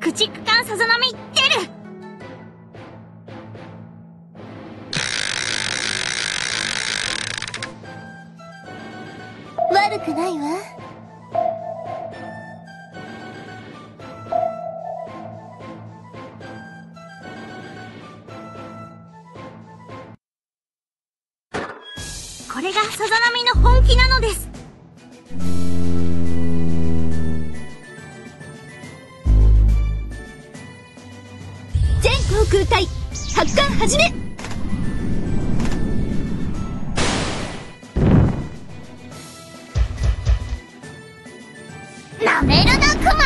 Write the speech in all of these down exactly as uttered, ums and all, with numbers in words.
駆逐艦さざ波出る。 悪くないわ。 これがさざ波の本気なのです。 全航空隊発艦始め。 なめるなクマー。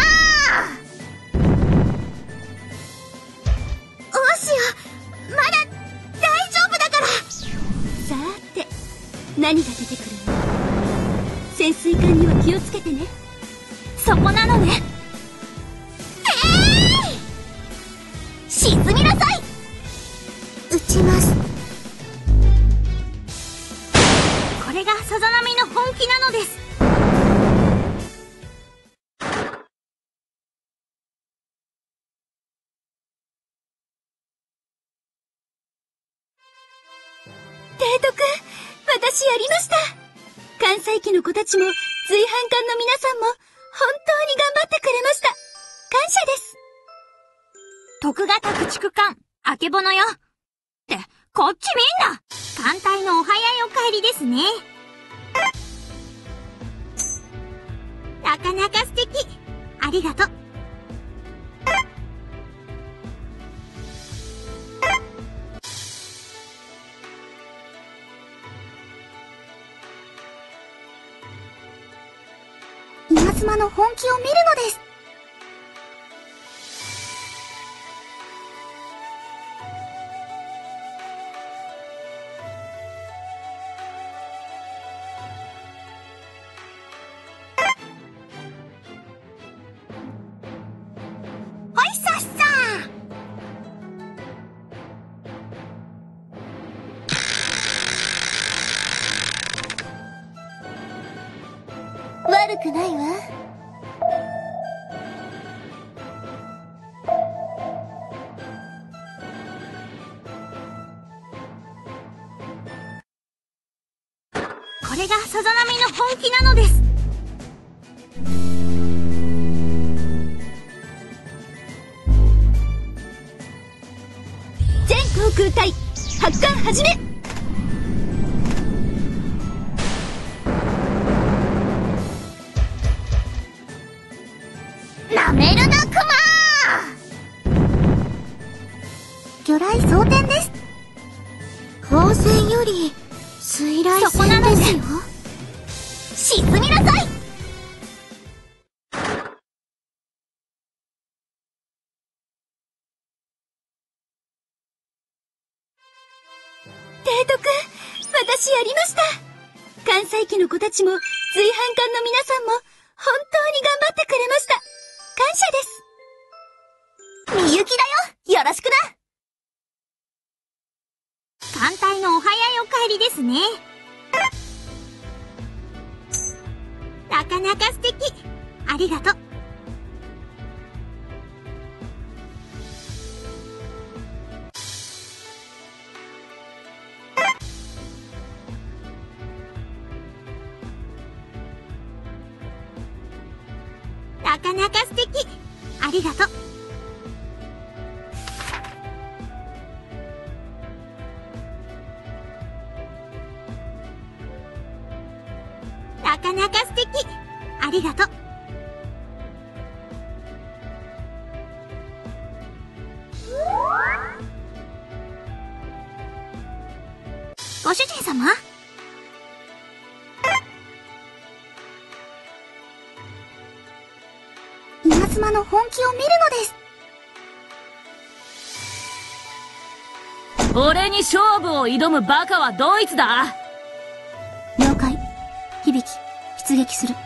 おしよ、まだ大丈夫だから。 さーて、何が出てくるの？潜水艦には気をつけてね。 そこなのね。えーい、沈みなさい。 撃ちます。 これがさざ波の本気なのです。 提督、私やりました。関西機の子たちも随伴艦の皆さんも本当に頑張ってくれました。感謝です。 徳型駆逐艦あけぼのよ。ってこっちみんな艦隊のお早いお帰りですね。なかなか素敵。ありがとう。 稲妻の本気を見るのです。 ほいさっさー。悪くないわ。 これがさざ波の本気なのです。 全航空隊発艦始め。 なめるなクマー。 魚雷装填です。光線より水雷そこなのね。 線ですよ。 沈みなさい。 提督、私やりました。関西機の子たちも随伴艦の皆さんも本当に頑張ってくれました。感謝です。 みゆきだよ、よろしくな。艦隊のお早いお帰りですね。なかなか素敵。ありがとう。なかなか素敵。ありがとう。なかなか素敵。ありがとう。ご主人様？ 稲妻の本気を見るのです。 俺に勝負を挑むバカはどいつだ？ 了解。響き、出撃する。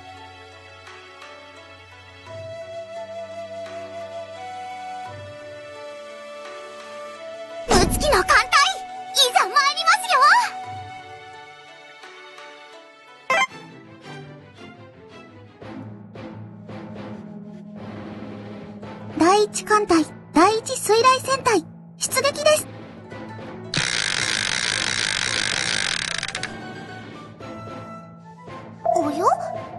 ムツキの艦隊、いざ参りますよ。 大一艦隊第一水雷戦隊出撃です。およ？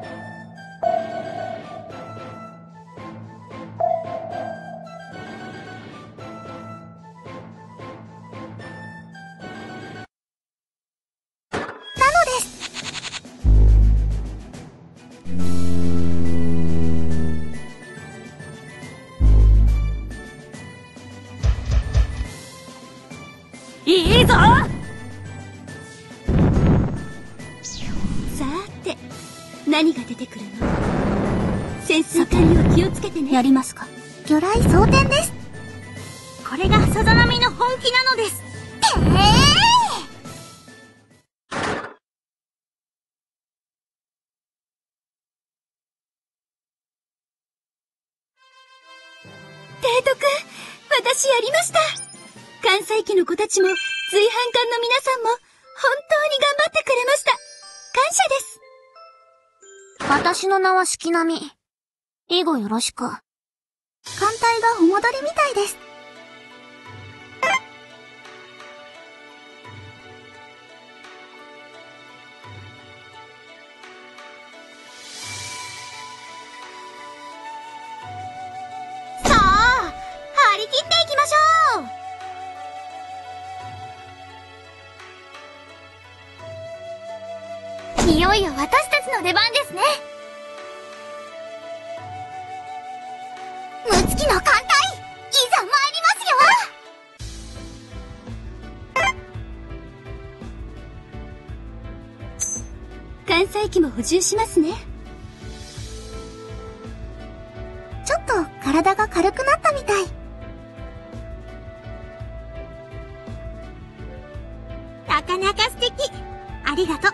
いいぞ！ さーて、何が出てくるの？潜水艦には気をつけてね。やりますか？魚雷装填です。 これがさざ波の本気なのです。てー！ 提督、私やりました。関西機の子たちも、随伴艦の皆さんも、本当に頑張ってくれました。感謝です。 私の名は四季並み。以後よろしく。艦隊がお戻りみたいです。 さあ、張り切っていきましょう。いよいよ私たちの出番ですね。ムツキの艦隊、いざ参りますよ。 艦載機も補充しますね。ちょっと体が軽くなったみたい。 なかなか素敵。ありがとう。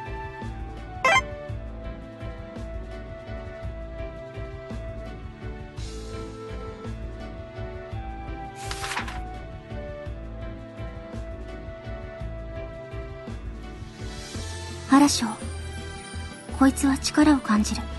原章、こいつは力を感じる。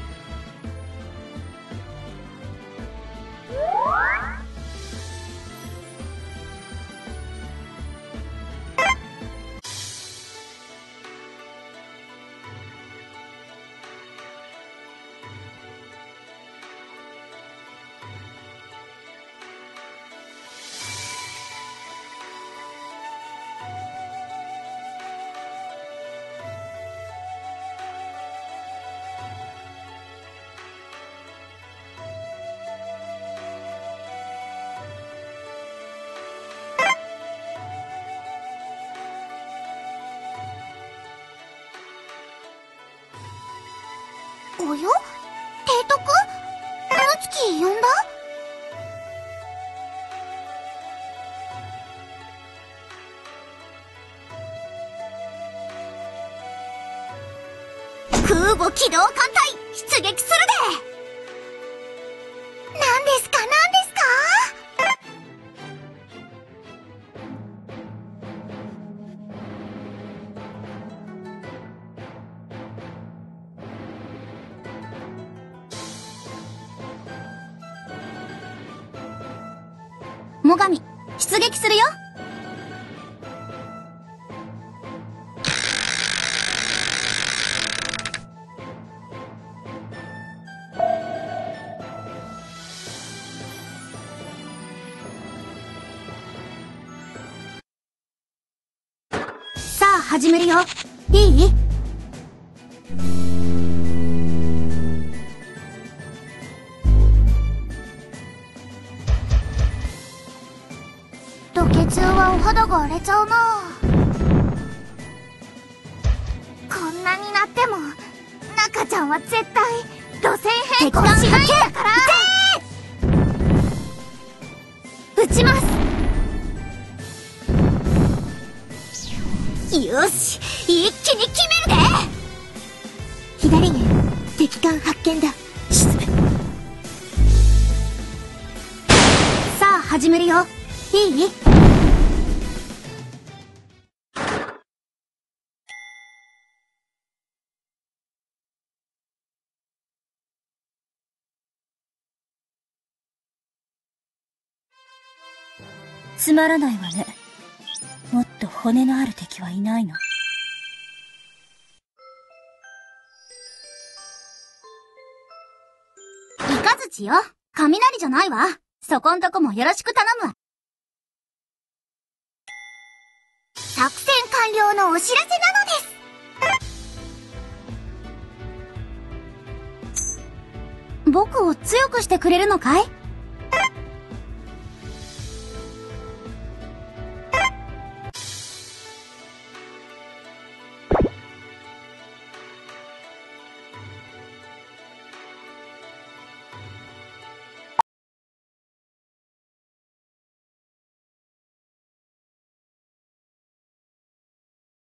およ？提督？ムツキ呼んだ？空母機動艦隊出撃するで。何ですか何ですか？ 最上、出撃するよ。さあ、始めるよ。いい？ ロケ中はお肌が荒れちゃうな。こんなになっても中ちゃんは絶対路線変更しないんだから撃ちます。よし、一気に決めるで。 左へ敵艦発見だ。沈め。さあ、始めるよ。いい？ つまらないわね。もっと骨のある敵はいないの？ イカズチよ。雷じゃないわ。そこんとこもよろしく頼むわ。作戦完了のお知らせなのです。僕を強くしてくれるのかい？